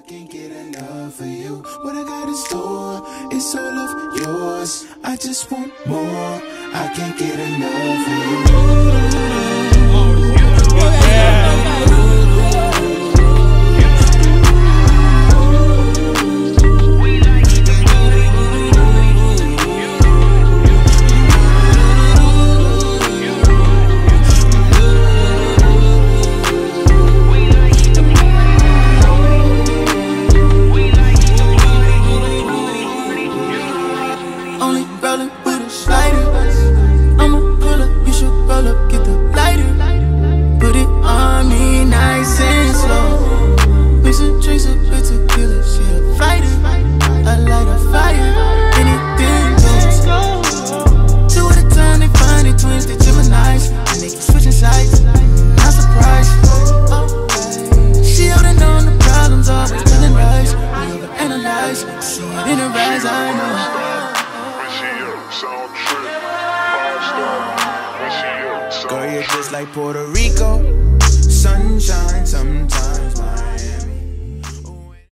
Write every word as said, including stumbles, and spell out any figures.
can't get enough of you. What I got in store is all of yours. I just want more. I can't get enough of you. Girl, you're just like Puerto Rico.